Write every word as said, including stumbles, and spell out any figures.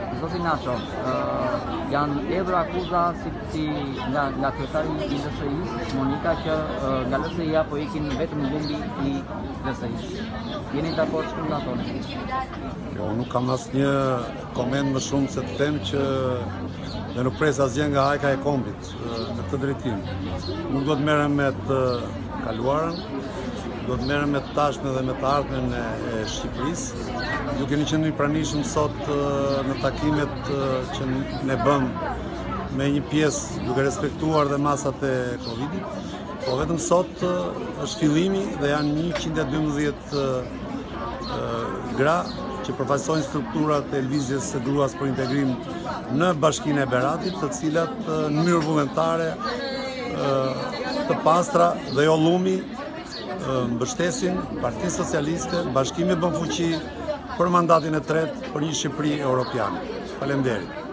Zoti Nacho, uh, janë erdhur akuza si, si nga, nga kryetari i L S I-s, Monika, që uh, nga L S I-a po ikin vetëm humbi i L S I-s. Jeni dakord që nga toni? Jo, nuk kam asnjë koment më shumë se të them që dhe nuk pres asgjë nga hajka e kombit në këtë drejtim. Nuk do të merrem me të kaluarën, do të merrem me të tashmen dhe me të ardhmen e, e Shqipërisë. Ju keni qenë i pranishëm sot në takimet që ne bëm me një pjesë duke respektuar dhe masat e Covidit, po vetëm sot është fillimi dhe janë njëqind e dymbëdhjetë gra që përfaqësojnë strukturat e lëvizjes së gruas për integrim në Bashkinë e Beratit, të cilat në mënyrë vullnetare, të pastra dhe jo llumi mbështesin Partinë Socialiste, Bashkimi bën fuqi për mandatin e tretë për një Shqipëri europiane. Faleminderit.